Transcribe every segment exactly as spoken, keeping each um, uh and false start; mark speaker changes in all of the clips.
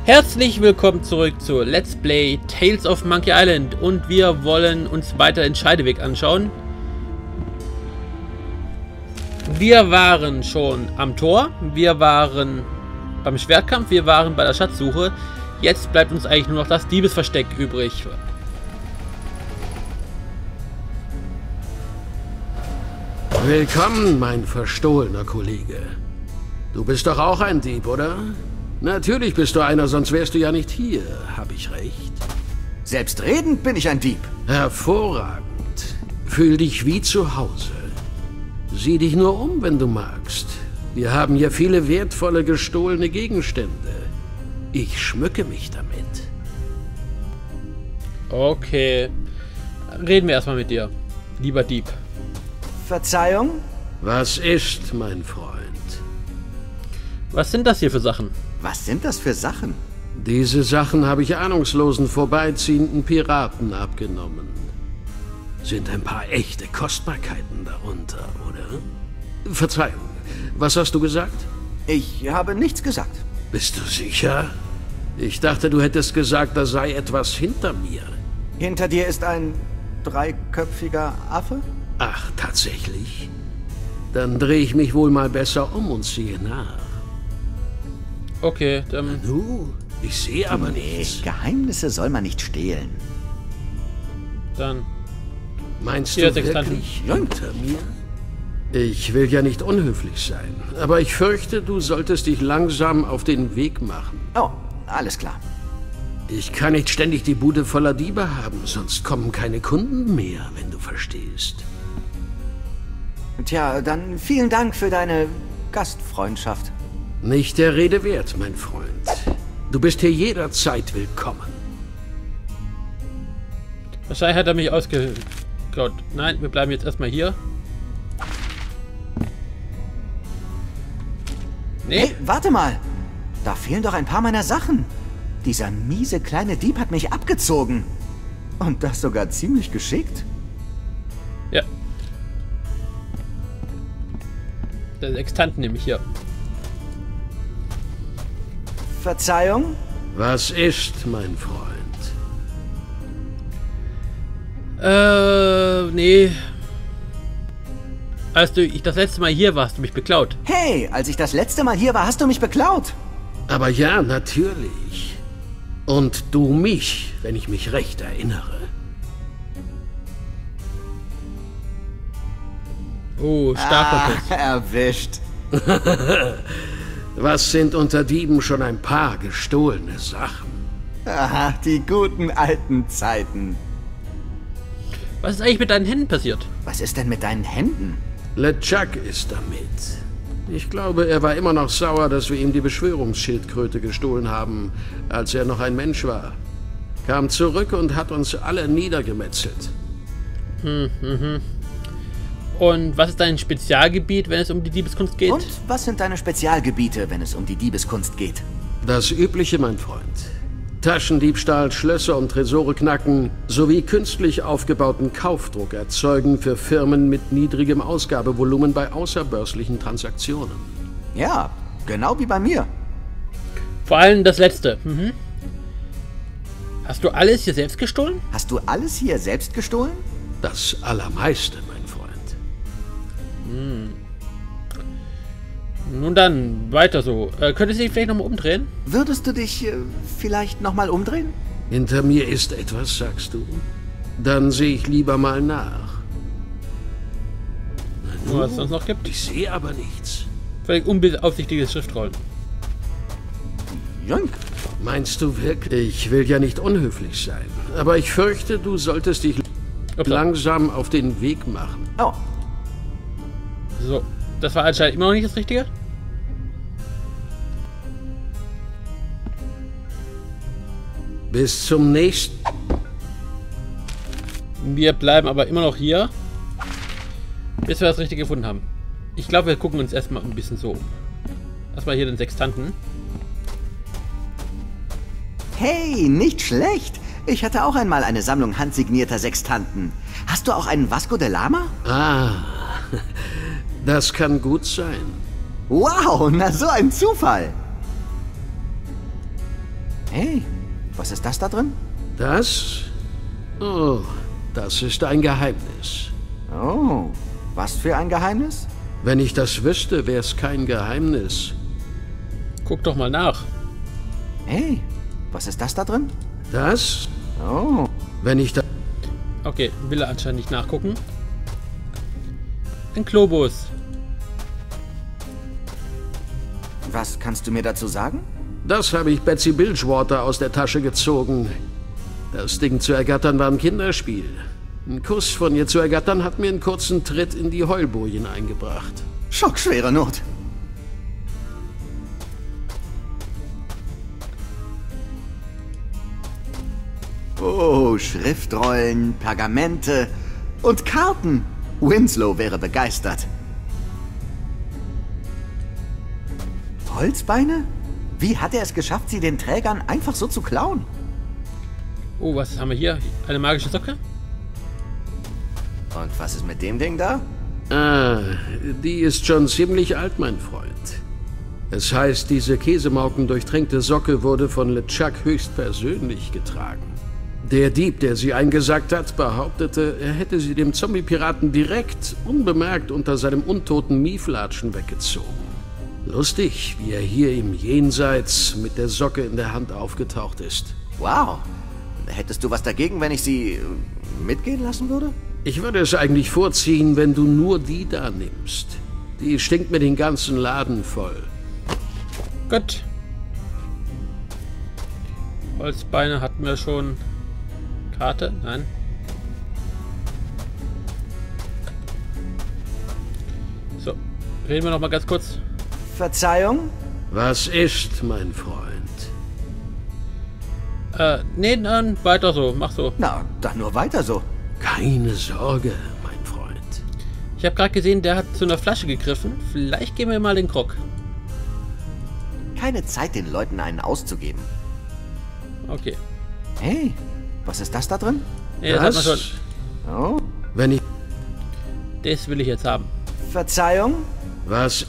Speaker 1: Herzlich willkommen zurück zu Let's Play Tales of Monkey Island und wir wollen uns weiter den Scheideweg anschauen. Wir waren schon am Tor, wir waren beim Schwertkampf, wir waren bei der Schatzsuche. Jetzt bleibt uns eigentlich nur noch das Diebesversteck übrig.
Speaker 2: Willkommen, mein verstohlener Kollege. Du bist doch auch ein Dieb, oder? Natürlich bist du einer, sonst wärst du ja nicht hier. Hab ich recht?
Speaker 3: Selbstredend bin ich ein Dieb.
Speaker 2: Hervorragend. Fühl dich wie zu Hause. Sieh dich nur um, wenn du magst. Wir haben hier viele wertvolle gestohlene Gegenstände. Ich schmücke mich damit.
Speaker 1: Okay. Reden wir erstmal mit dir, lieber Dieb.
Speaker 3: Verzeihung?
Speaker 2: Was ist, mein Freund?
Speaker 1: Was sind das hier für Sachen?
Speaker 3: Was sind das für Sachen?
Speaker 2: Diese Sachen habe ich ahnungslosen, vorbeiziehenden Piraten abgenommen. Sind ein paar echte Kostbarkeiten darunter, oder? Verzeihung, was hast du gesagt?
Speaker 3: Ich habe nichts gesagt.
Speaker 2: Bist du sicher? Ich dachte, du hättest gesagt, da sei etwas hinter mir.
Speaker 3: Hinter dir ist ein dreiköpfiger Affe?
Speaker 2: Ach, tatsächlich? Dann drehe ich mich wohl mal besser um und ziehe nach.
Speaker 1: Okay, dann...
Speaker 2: Nu, ich sehe aber
Speaker 3: Nee,
Speaker 2: nichts.
Speaker 3: Geheimnisse soll man nicht stehlen.
Speaker 1: Dann...
Speaker 2: Meinst
Speaker 1: Hier,
Speaker 2: du
Speaker 1: Sextanten.
Speaker 2: wirklich hinter mir? Ich will ja nicht unhöflich sein, aber ich fürchte, du solltest dich langsam auf den Weg machen.
Speaker 3: Oh, alles klar.
Speaker 2: Ich kann nicht ständig die Bude voller Diebe haben, sonst kommen keine Kunden mehr, wenn du verstehst.
Speaker 3: Tja, dann vielen Dank für deine Gastfreundschaft.
Speaker 2: Nicht der Rede wert, mein Freund. Du bist hier jederzeit willkommen.
Speaker 1: Wahrscheinlich hat er mich ausgeklaut. Nein, wir bleiben jetzt erstmal hier. Nee.
Speaker 3: Hey, warte mal. Da fehlen doch ein paar meiner Sachen. Dieser miese kleine Dieb hat mich abgezogen. Und das sogar ziemlich geschickt.
Speaker 1: Ja. Der Sextant nämlich hier.
Speaker 3: Verzeihung?
Speaker 2: Was ist, mein Freund?
Speaker 1: Äh, nee. Als du ich das letzte Mal hier warst, du mich beklaut.
Speaker 3: Hey, als ich das letzte Mal hier war, hast du mich beklaut.
Speaker 2: Aber ja, natürlich. Und du mich, wenn ich mich recht erinnere.
Speaker 1: Oh, stark
Speaker 3: Ah,
Speaker 1: kommt es.
Speaker 3: erwischt.
Speaker 2: Was sind unter Dieben schon ein paar gestohlene Sachen?
Speaker 3: Aha, die guten alten Zeiten.
Speaker 1: Was ist eigentlich mit deinen Händen passiert?
Speaker 3: Was ist denn mit deinen Händen?
Speaker 2: LeChuck ist damit. Ich glaube, er war immer noch sauer, dass wir ihm die Beschwörungsschildkröte gestohlen haben, als er noch ein Mensch war. Kam zurück und hat uns alle niedergemetzelt.
Speaker 1: Hm, mhm. Und was ist dein Spezialgebiet, wenn es um die Diebeskunst geht?
Speaker 3: Und was sind deine Spezialgebiete, wenn es um die Diebeskunst geht?
Speaker 2: Das Übliche, mein Freund. Taschendiebstahl, Schlösser und Tresore knacken, sowie künstlich aufgebauten Kaufdruck erzeugen für Firmen mit niedrigem Ausgabevolumen bei außerbörslichen Transaktionen.
Speaker 3: Ja, genau wie bei mir.
Speaker 1: Vor allem das letzte. Mhm. Hast du alles hier selbst gestohlen?
Speaker 3: Hast du alles hier selbst gestohlen?
Speaker 2: Das Allermeiste, mein Freund.
Speaker 1: Hm. Nun dann, weiter so. Äh, könntest du dich vielleicht nochmal umdrehen?
Speaker 3: Würdest du dich äh, vielleicht nochmal umdrehen?
Speaker 2: Hinter mir ist etwas, sagst du? Dann sehe ich lieber mal nach.
Speaker 1: Oh, was es sonst noch gibt?
Speaker 2: Ich sehe aber nichts.
Speaker 1: Völlig unbeaufsichtigtes Schriftrollen.
Speaker 3: Junk.
Speaker 2: Meinst du wirklich? Ich will ja nicht unhöflich sein, aber ich fürchte, du solltest dich
Speaker 1: Upsa.
Speaker 2: langsam auf den Weg machen.
Speaker 3: Oh,
Speaker 1: So, das war anscheinend immer noch nicht das Richtige.
Speaker 2: Bis zum nächsten...
Speaker 1: Wir bleiben aber immer noch hier, bis wir das Richtige gefunden haben. Ich glaube, wir gucken uns erstmal ein bisschen so um. Erstmal hier den Sextanten.
Speaker 3: hey, nicht schlecht. Ich hatte auch einmal eine Sammlung handsignierter Sextanten. Hast du auch einen Vasco de Lama?
Speaker 2: Ah, das kann gut sein.
Speaker 3: Wow, na so ein Zufall. Hey, was ist das da drin?
Speaker 2: Das? Oh, das ist ein Geheimnis.
Speaker 3: Oh, was für ein Geheimnis?
Speaker 2: Wenn ich das wüsste, wäre es kein Geheimnis.
Speaker 1: Guck doch mal nach.
Speaker 3: Hey, was ist das da drin?
Speaker 2: Das?
Speaker 3: Oh,
Speaker 2: Wenn ich das...
Speaker 1: Okay, will er anscheinend nicht nachgucken. Ein Globus.
Speaker 3: was kannst du mir dazu sagen?
Speaker 2: Das habe ich Betsy Bilgewater aus der Tasche gezogen. Das Ding zu ergattern war ein Kinderspiel. Ein Kuss von ihr zu ergattern hat mir einen kurzen Tritt in die Heulbojen eingebracht.
Speaker 3: Schockschwere Not. Oh, Schriftrollen, Pergamente und Karten. Winslow wäre begeistert. Holzbeine? Wie hat er es geschafft, sie den Trägern einfach so zu klauen?
Speaker 1: Oh, was haben wir hier? Eine magische Socke?
Speaker 3: Und was ist mit dem Ding da?
Speaker 2: Ah, die ist schon ziemlich alt, mein Freund. Es heißt, diese käsemauken-durchtränkte Socke wurde von LeChuck höchstpersönlich getragen. Der Dieb, der sie eingesackt hat, behauptete, er hätte sie dem Zombie-Piraten direkt, unbemerkt unter seinem untoten Mieflatschen weggezogen. Lustig, wie er hier im Jenseits mit der Socke in der Hand aufgetaucht ist.
Speaker 3: Wow. Hättest du was dagegen, wenn ich sie mitgehen lassen würde?
Speaker 2: Ich würde es eigentlich vorziehen, wenn du nur die da nimmst. Die stinkt mir den ganzen Laden voll.
Speaker 1: Gut. Holzbeine hatten wir schon. Karte? Nein. So, reden wir noch mal ganz kurz.
Speaker 3: Verzeihung?
Speaker 2: Was ist, mein Freund?
Speaker 1: Äh, nee, dann weiter so. Mach so.
Speaker 3: Na, dann nur weiter so.
Speaker 2: Keine Sorge, mein Freund.
Speaker 1: Ich habe gerade gesehen, der hat zu einer Flasche gegriffen. Vielleicht geben wir mal den Grog.
Speaker 3: Keine Zeit, den Leuten einen auszugeben.
Speaker 1: Okay.
Speaker 3: Hey, was ist das da drin?
Speaker 1: Nee, das hat man schon.
Speaker 3: Oh,
Speaker 2: Wenn ich...
Speaker 1: Das will ich jetzt haben.
Speaker 3: Verzeihung?
Speaker 2: Was?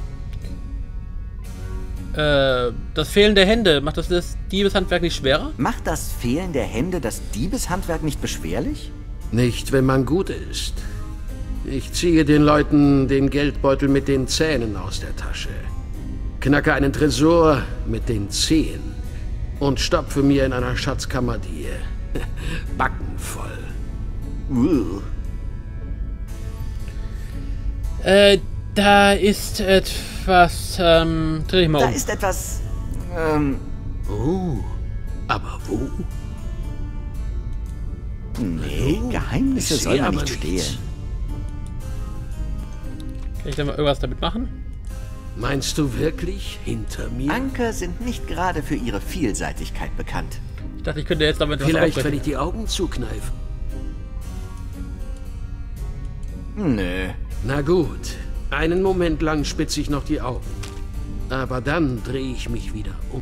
Speaker 1: Äh, das Fehlen der Hände. Macht das das Diebeshandwerk nicht schwerer?
Speaker 3: Macht das Fehlen der Hände das Diebeshandwerk nicht beschwerlich?
Speaker 2: Nicht, wenn man gut ist. Ich ziehe den Leuten den Geldbeutel mit den Zähnen aus der Tasche. Knacke einen Tresor mit den Zehen. Und stopfe mir in einer Schatzkammer die Backen voll.
Speaker 3: Uh.
Speaker 1: Äh, da ist etwas, ähm, dreh dich mal
Speaker 3: Da
Speaker 1: um.
Speaker 3: ist etwas... Ähm...
Speaker 2: Oh, aber wo?
Speaker 3: Nee,
Speaker 2: Oh,
Speaker 3: Geheimnisse
Speaker 2: ich
Speaker 3: soll
Speaker 2: sehe
Speaker 3: man
Speaker 2: aber
Speaker 3: nicht
Speaker 2: nichts.
Speaker 3: stehlen.
Speaker 1: Kann ich da mal irgendwas damit machen?
Speaker 2: Meinst du wirklich hinter mir?
Speaker 3: Anker sind nicht gerade für ihre Vielseitigkeit bekannt.
Speaker 1: Ich dachte, ich könnte jetzt damit was
Speaker 2: Vielleicht, wenn
Speaker 1: aufbrechen.
Speaker 2: ich die Augen zukneife.
Speaker 3: Nö.
Speaker 2: Na gut, einen Moment lang spitze ich noch die Augen. Aber dann drehe ich mich wieder um.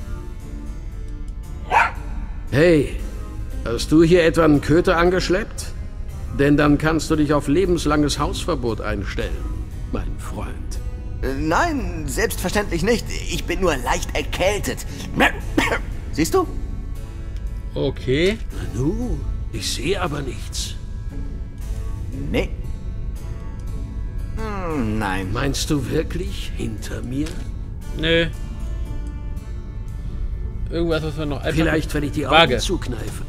Speaker 2: Hey, hast du hier etwa einen Köter angeschleppt? Denn dann kannst du dich auf lebenslanges Hausverbot einstellen, mein Freund.
Speaker 3: Äh, Nein, selbstverständlich nicht. Ich bin nur leicht erkältet. Siehst du?
Speaker 1: Okay.
Speaker 2: Nanu, ich sehe aber nichts.
Speaker 3: Nee. Hm, nein.
Speaker 2: Meinst du wirklich hinter mir?
Speaker 1: Nö. Irgendwas, was wir noch einfach...
Speaker 2: Vielleicht, wenn ich die Augen
Speaker 1: Waage.
Speaker 2: zukneife.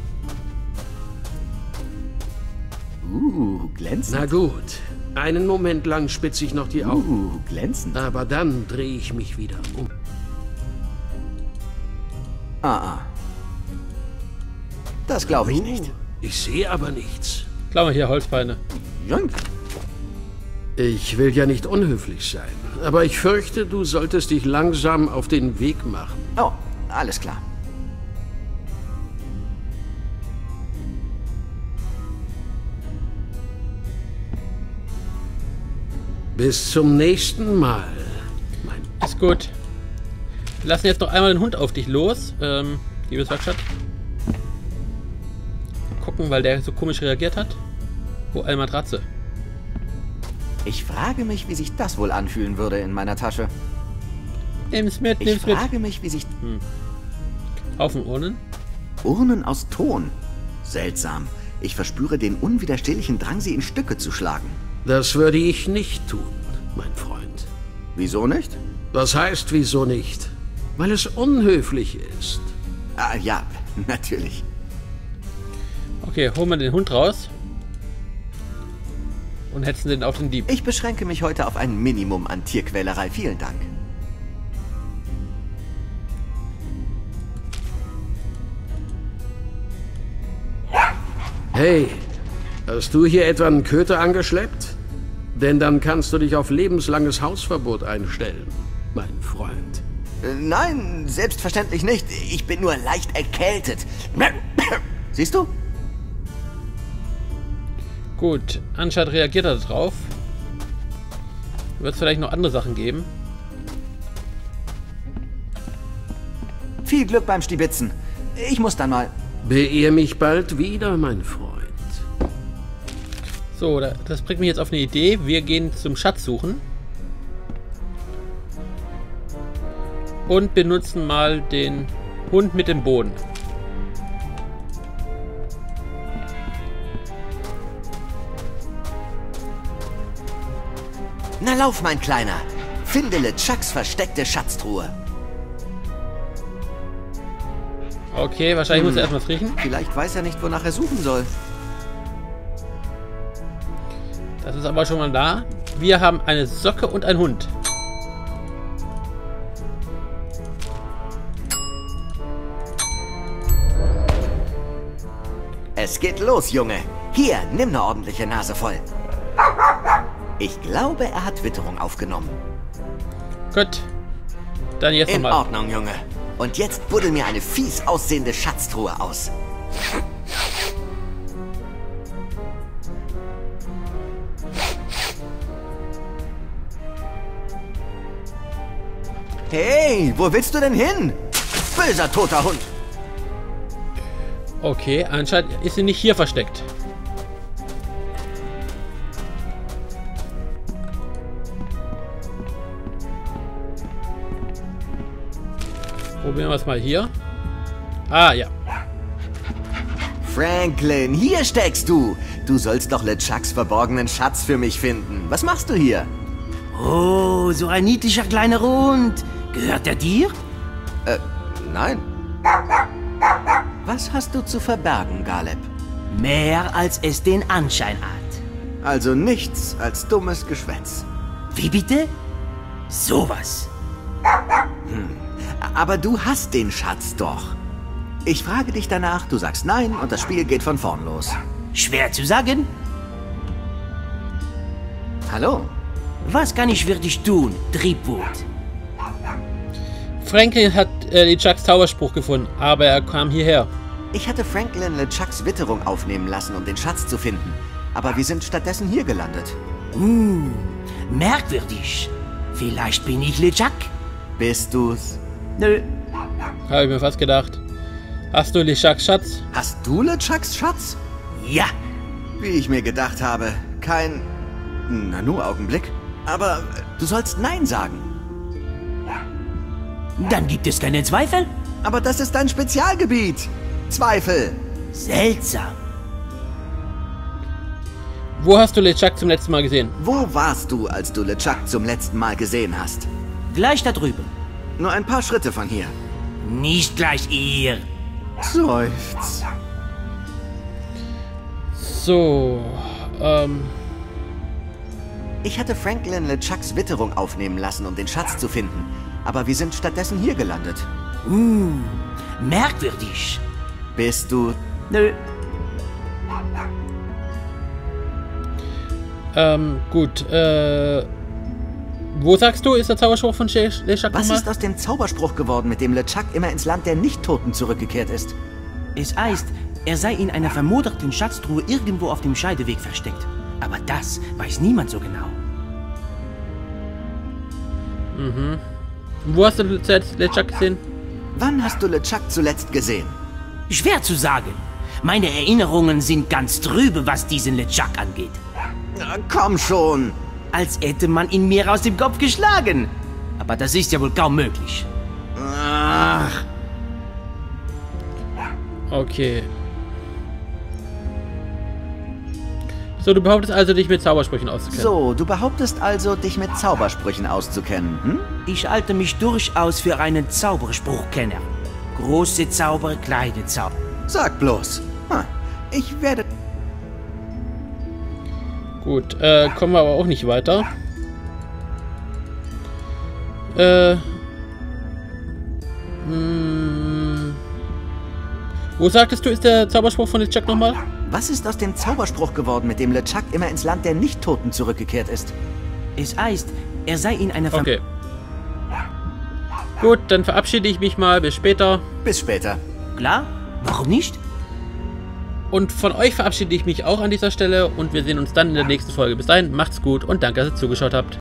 Speaker 3: Uh, glänzend.
Speaker 2: Na gut, einen Moment lang spitze ich noch die Augen.
Speaker 3: Uh, glänzend.
Speaker 2: Aber dann drehe ich mich wieder um.
Speaker 3: Ah, ah. Das glaube ich
Speaker 2: Oh,
Speaker 3: nicht.
Speaker 2: Ich sehe aber nichts.
Speaker 1: Klau mal hier Holzbeine.
Speaker 3: Junk.
Speaker 2: Ich will ja nicht unhöflich sein, aber ich fürchte, du solltest dich langsam auf den Weg machen.
Speaker 3: Oh, alles klar.
Speaker 2: Bis zum nächsten Mal, mein...
Speaker 1: Ist gut. Wir lassen jetzt noch einmal den Hund auf dich los. Ähm, liebes Werkstatt. Gucken, weil der so komisch reagiert hat. Oh, eine Matratze.
Speaker 3: Ich frage mich, wie sich das wohl anfühlen würde in meiner Tasche.
Speaker 1: Nimm's mit,
Speaker 3: Ich
Speaker 1: nimm's mit.
Speaker 3: frage mich, wie sich...
Speaker 1: Haufen Urnen.
Speaker 3: Urnen aus Ton. Seltsam. Ich verspüre den unwiderstehlichen Drang, sie in Stücke zu schlagen.
Speaker 2: Das würde ich nicht tun, mein Freund.
Speaker 3: Wieso nicht?
Speaker 2: Das heißt, wieso nicht? Weil es unhöflich ist.
Speaker 3: Ah, ja, natürlich.
Speaker 1: Okay, holen wir den Hund raus. Und hetzen den auf den Dieb.
Speaker 3: Ich beschränke mich heute auf ein Minimum an Tierquälerei. Vielen Dank.
Speaker 2: Hey, hast du hier etwa einen Köter angeschleppt? Denn dann kannst du dich auf lebenslanges Hausverbot einstellen, mein Freund.
Speaker 3: Äh, nein, selbstverständlich nicht. Ich bin nur leicht erkältet. Siehst du?
Speaker 1: Gut, anscheinend reagiert er darauf. Wird es vielleicht noch andere Sachen geben.
Speaker 3: Viel Glück beim Stibitzen. Ich muss dann mal...
Speaker 2: Beehr mich bald wieder, mein Freund.
Speaker 1: So, das bringt mich jetzt auf eine Idee. Wir gehen zum Schatz suchen. Und benutzen mal den Hund mit dem Boden.
Speaker 3: Na lauf, mein Kleiner. Finde LeChucks versteckte Schatztruhe.
Speaker 1: Okay, wahrscheinlich
Speaker 3: Hm.
Speaker 1: muss er erstmal was riechen.
Speaker 3: Vielleicht weiß er nicht, wonach er suchen soll.
Speaker 1: Das ist aber schon mal da. Wir haben eine Socke und einen Hund.
Speaker 3: Es geht los, Junge. Hier, nimm eine ordentliche Nase voll. Ich glaube, er hat Witterung aufgenommen.
Speaker 1: Gut. Dann jetzt
Speaker 3: In
Speaker 1: nochmal.
Speaker 3: Ordnung, Junge. Und jetzt buddel mir eine fies aussehende Schatztruhe aus. Hey, wo willst du denn hin? Böser toter Hund.
Speaker 1: Okay, anscheinend ist sie nicht hier versteckt. Probieren wir es mal hier. Ah, ja.
Speaker 3: Franklin, hier steckst du. Du sollst doch LeChucks verborgenen Schatz für mich finden. Was machst du hier?
Speaker 4: Oh, so ein niedlicher kleiner Hund. Gehört er dir?
Speaker 3: Äh, nein. Was hast du zu verbergen, Galeb?
Speaker 4: Mehr als es den Anschein hat.
Speaker 3: Also nichts als dummes Geschwätz.
Speaker 4: Wie bitte? Sowas.
Speaker 3: Aber du hast den Schatz doch. Ich frage dich danach, du sagst nein und das Spiel geht von vorn los.
Speaker 4: Schwer zu sagen.
Speaker 3: Hallo?
Speaker 4: Was kann ich für dich tun, Triebwut?
Speaker 1: Franklin hat äh, LeChucks Zauberspruch gefunden, aber er kam hierher.
Speaker 3: Ich hatte Franklin LeChucks Witterung aufnehmen lassen, um den Schatz zu finden. Aber wir sind stattdessen hier gelandet.
Speaker 4: Hm, merkwürdig. Vielleicht bin ich LeChuck?
Speaker 3: Bist du's?
Speaker 4: Nö.
Speaker 1: Habe ich mir fast gedacht. Hast du LeChucks Schatz?
Speaker 3: Hast du LeChucks Schatz?
Speaker 4: Ja.
Speaker 3: Wie ich mir gedacht habe. Kein... Na nur Augenblick. Aber du sollst Nein sagen.
Speaker 4: Dann gibt es keine Zweifel?
Speaker 3: Aber das ist dein Spezialgebiet. Zweifel.
Speaker 4: Seltsam.
Speaker 1: Wo hast du LeChuck zum letzten Mal gesehen?
Speaker 3: Wo warst du, als du LeChuck zum letzten Mal gesehen hast?
Speaker 4: Gleich da drüben.
Speaker 3: Nur ein paar Schritte von hier.
Speaker 4: Nicht gleich ihr.
Speaker 3: Seufz.
Speaker 1: So, ähm...
Speaker 3: Ich hatte Franklin LeChucks Witterung aufnehmen lassen, um den Schatz zu finden. Aber wir sind stattdessen hier gelandet.
Speaker 4: Hm, merkwürdig.
Speaker 3: Bist du...
Speaker 4: Nö.
Speaker 1: Ähm, gut, äh... Wo sagst du, ist der Zauberspruch von LeChuck
Speaker 3: Was
Speaker 1: nochmal?
Speaker 3: ist aus dem Zauberspruch geworden, mit dem LeChuck immer ins Land der Nicht-Toten zurückgekehrt ist?
Speaker 4: Es heißt, er sei in einer vermoderten Schatztruhe irgendwo auf dem Scheideweg versteckt. Aber das weiß niemand so genau.
Speaker 1: Mhm. Wo hast du zuletzt LeChuck gesehen?
Speaker 3: Wann hast du LeChuck zuletzt gesehen?
Speaker 4: Schwer zu sagen. Meine Erinnerungen sind ganz trübe, was diesen LeChuck angeht.
Speaker 3: Na, komm schon!
Speaker 4: Als hätte man ihn mir aus dem Kopf geschlagen. Aber das ist ja wohl kaum möglich.
Speaker 3: Ach.
Speaker 1: Okay. So, du behauptest also, dich mit Zaubersprüchen auszukennen.
Speaker 3: So, du behauptest also, dich mit Zaubersprüchen auszukennen, hm?
Speaker 4: Ich halte mich durchaus für einen Zauberspruchkenner. Große Zauber, kleine Zauber.
Speaker 3: Sag bloß. Hm. Ich werde...
Speaker 1: Gut, äh, kommen wir aber auch nicht weiter. Äh... Hm, wo sagtest du, ist der Zauberspruch von LeChuck nochmal?
Speaker 3: Was ist aus dem Zauberspruch geworden, mit dem LeChuck immer ins Land der Nicht-Toten zurückgekehrt ist?
Speaker 4: Es heißt, er sei in einer Ver
Speaker 1: Okay. Gut, dann verabschiede ich mich mal. Bis später.
Speaker 3: Bis später.
Speaker 4: Klar? Warum nicht?
Speaker 1: Und von euch verabschiede ich mich auch an dieser Stelle und wir sehen uns dann in der nächsten Folge. Bis dahin, macht's gut und danke, dass ihr zugeschaut habt.